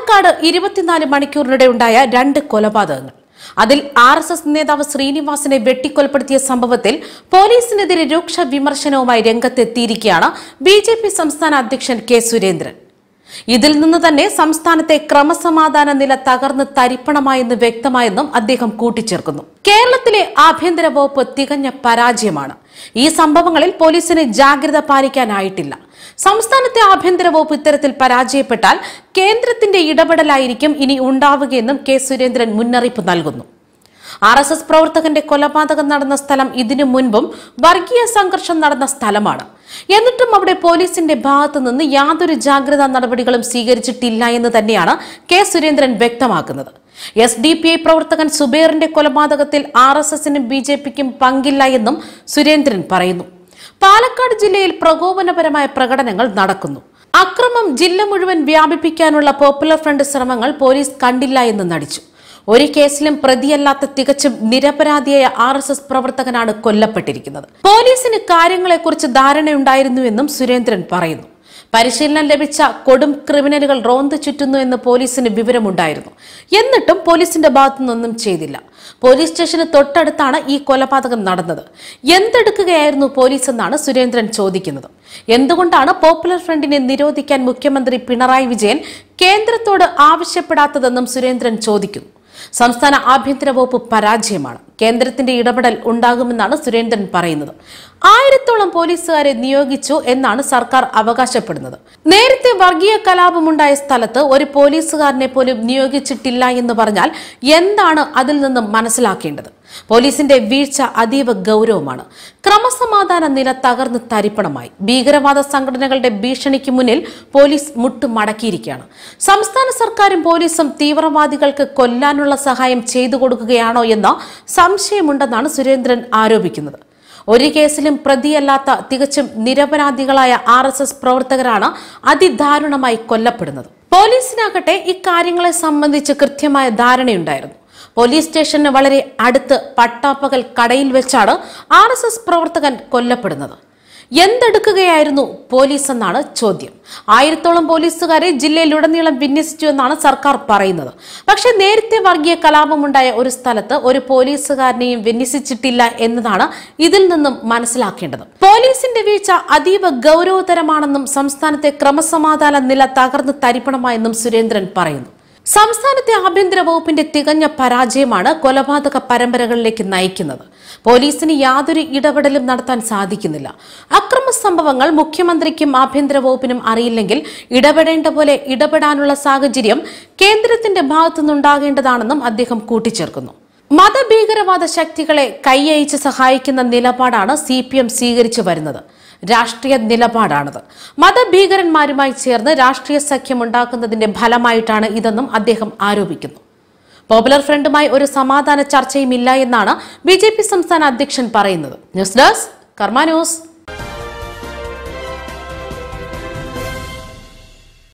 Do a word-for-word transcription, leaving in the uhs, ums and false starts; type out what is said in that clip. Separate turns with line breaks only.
പാലക്കാട് ഇരുപത്തിനാല് മണിക്കൂറിനിടെ ഉണ്ടായ രണ്ട് കൊലപാതകങ്ങൾ. അതിൽ ആർ എസ് എസ് നേതാവ് ശ്രീനിവാസനെ വെട്ടിക്കൊലപ്പെടുത്തിയ സംഭവത്തിൽ പോലീസിനെതിരെ രൂക്ഷ വിമർശനവുമായി രംഗത്തെത്തിയിരിക്കുകയാണ് ബി ജെ പി സംസ്ഥാന അധ്യക്ഷൻ കെ സുരേന്ദ്രൻ. ഇതിൽ നിന്ന് തന്നെ സംസ്ഥാനത്തെ ക്രമസമാധാന നില തകർന്ന് തരിപ്പണമായെന്ന് വ്യക്തമായെന്നും അദ്ദേഹം കൂട്ടിച്ചേർക്കുന്നു. കേരളത്തിലെ ആഭ്യന്തര വകുപ്പ് തികഞ്ഞ പരാജയമാണ്. ഈ സംഭവങ്ങളിൽ പോലീസിന് ജാഗ്രത പാലിക്കാനായിട്ടില്ല. സംസ്ഥാനത്തെ ആഭ്യന്തര വകുപ്പ് ഇത്തരത്തിൽ പരാജയപ്പെട്ടാൽ കേന്ദ്രത്തിന്റെ ഇടപെടലായിരിക്കും ഇനി ഉണ്ടാവുകയെന്നും കെ സുരേന്ദ്രൻ മുന്നറിയിപ്പ് നൽകുന്നു. ആർ എസ് എസ് പ്രവർത്തകന്റെ കൊലപാതകം നടന്ന സ്ഥലം ഇതിനു മുൻപും വർഗീയ സംഘർഷം നടന്ന സ്ഥലമാണ്. എന്നിട്ടും അവിടെ പോലീസിന്റെ ഭാഗത്തു നിന്ന് യാതൊരു ജാഗ്രതാ നടപടികളും സ്വീകരിച്ചിട്ടില്ല എന്ന് തന്നെയാണ് കെ സുരേന്ദ്രൻ വ്യക്തമാക്കുന്നത്. എസ് ഡി പി ഐ പ്രവർത്തകൻ സുബൈറിന്റെ കൊലപാതകത്തിൽ ആർ എസ് എസിനും ബി ജെ പിക്കും പങ്കില്ല എന്നും സുരേന്ദ്രൻ പറയുന്നു. പാലക്കാട് ജില്ലയിൽ പ്രകോപനപരമായ പ്രകടനങ്ങൾ നടക്കുന്നു. അക്രമം ജില്ല മുഴുവൻ വ്യാപിപ്പിക്കാനുള്ള പോപ്പുലർ ഫ്രണ്ട് ശ്രമങ്ങൾ പോലീസ് കണ്ടില്ല എന്ന് നടിച്ചു. ഒരു കേസിലും പ്രതിയല്ലാത്ത തികച്ചും നിരപരാധിയായ ആർ എസ് എസ് പ്രവർത്തകനാണ് കൊല്ലപ്പെട്ടിരിക്കുന്നത്. പോലീസിന് കാര്യങ്ങളെക്കുറിച്ച് ധാരണയുണ്ടായിരുന്നുവെന്നും സുരേന്ദ്രൻ പറയുന്നു. പരിശീലനം ലഭിച്ച കൊടും ക്രിമിനലുകൾ റോന്ത് ചുറ്റുന്നു എന്ന് പോലീസിന് വിവരമുണ്ടായിരുന്നു. എന്നിട്ടും പോലീസിന്റെ ഭാഗത്തുനിന്നൊന്നും ചെയ്തില്ല. പോലീസ് സ്റ്റേഷന് തൊട്ടടുത്താണ് ഈ കൊലപാതകം നടന്നത്. എന്തെടുക്കുകയായിരുന്നു പോലീസ് എന്നാണ് സുരേന്ദ്രൻ ചോദിക്കുന്നത്. എന്തുകൊണ്ടാണ് പോപ്പുലർ ഫ്രണ്ടിനെ നിരോധിക്കാൻ മുഖ്യമന്ത്രി പിണറായി വിജയൻ കേന്ദ്രത്തോട് ആവശ്യപ്പെടാത്തതെന്നും സുരേന്ദ്രൻ ചോദിക്കുന്നു. സംസ്ഥാന ആഭ്യന്തര വകുപ്പ് പരാജയമാണ്. കേന്ദ്രത്തിന്റെ ഇടപെടൽ ഉണ്ടാകുമെന്നാണ് സുരേന്ദ്രൻ പറയുന്നത്. ആയിരത്തോളം പോലീസുകാരെ നിയോഗിച്ചു എന്നാണ് സർക്കാർ അവകാശപ്പെടുന്നത്. നേരത്തെ വർഗീയ കലാപമുണ്ടായ സ്ഥലത്ത് ഒരു പോലീസുകാരനെ പോലും നിയോഗിച്ചിട്ടില്ല എന്ന് പറഞ്ഞാൽ എന്താണ് അതിൽ നിന്നും മനസ്സിലാക്കേണ്ടത്? പോലീസിന്റെ വീഴ്ച അതീവ ഗൗരവമാണ്. ക്രമസമാധാന നില തകർന്ന് തരിപ്പണമായി. ഭീകരവാദ സംഘടനകളുടെ ഭീഷണിക്ക് മുന്നിൽ പോലീസ് മുട്ടുമടക്കിയിരിക്കുകയാണ്. സംസ്ഥാന സർക്കാരും പോലീസും തീവ്രവാദികൾക്ക് കൊല്ലാനുള്ള സഹായം ചെയ്തു കൊടുക്കുകയാണോ എന്ന സംശയമുണ്ടെന്നാണ് സുരേന്ദ്രൻ ആരോപിക്കുന്നത്. ഒരു കേസിലും പ്രതിയല്ലാത്ത തികച്ചും നിരപരാധികളായ ആർ എസ് എസ് പ്രവർത്തകരാണ് അതിദാരുണമായി കൊല്ലപ്പെടുന്നത്. പോലീസിനാകട്ടെ ഇക്കാര്യങ്ങളെ സംബന്ധിച്ച് കൃത്യമായ ധാരണയുണ്ടായിരുന്നു. പോലീസ് സ്റ്റേഷന് വളരെ അടുത്ത് പട്ടാപ്പകൽ കടയിൽ വെച്ചാണ് ആർ എസ് എസ് പ്രവർത്തകൻ കൊല്ലപ്പെടുന്നത്. എന്തെടുക്കുകയായിരുന്നു പോലീസ് എന്നാണ് ചോദ്യം. ആയിരത്തോളം പോലീസുകാരെ ജില്ലയിലുടനീളം വിന്യസിച്ചു എന്നാണ് സർക്കാർ പറയുന്നത്. പക്ഷേ നേരത്തെ വർഗീയ കലാപമുണ്ടായ ഒരു സ്ഥലത്ത് ഒരു പോലീസുകാരനെയും വിന്യസിച്ചിട്ടില്ല എന്നതാണ് ഇതിൽ നിന്നും മനസ്സിലാക്കേണ്ടത്. പോലീസിന്റെ വീഴ്ച അതീവ ഗൗരവതരമാണെന്നും സംസ്ഥാനത്തെ ക്രമസമാധാന നില തകർന്ന് തരിപ്പണമായെന്നും സുരേന്ദ്രൻ പറയുന്നു. സംസ്ഥാനത്തെ ആഭ്യന്തര വകുപ്പിന്റെ തികഞ്ഞ പരാജയമാണ് കൊലപാതക പരമ്പരകളിലേക്ക് നയിക്കുന്നത്. പോലീസിന് യാതൊരു ഇടപെടലും നടത്താൻ സാധിക്കുന്നില്ല. അക്രമ സംഭവങ്ങൾ മുഖ്യമന്ത്രിക്കും ആഭ്യന്തര വകുപ്പിനും അറിയില്ലെങ്കിൽ ഇടപെടേണ്ട പോലെ ഇടപെടാനുള്ള സാഹചര്യം കേന്ദ്രത്തിന്റെ ഭാഗത്തുനിന്നുണ്ടാകേണ്ടതാണെന്നും അദ്ദേഹം കൂട്ടിച്ചേർക്കുന്നു. മതഭീകരവാദ ശക്തികളെ കൈയയച്ച് സഹായിക്കുന്ന നിലപാടാണ് സി പി എം സ്വീകരിച്ചു വരുന്നത്. രാഷ്ട്രീയ നിലപാടാണത്. മതഭീകരന്മാരുമായി ചേർന്ന് രാഷ്ട്രീയ സഖ്യമുണ്ടാക്കുന്നതിന്റെ ഫലമായിട്ടാണ് ഇതെന്നും അദ്ദേഹം ആരോപിക്കുന്നു. പോപ്പുലർ ഫ്രണ്ടുമായി ഒരു സമാധാന ചർച്ചയും ഇല്ല എന്നാണ് ബി ജെ പി സംസ്ഥാന അധ്യക്ഷൻ പറയുന്നത്. News desk Karma news.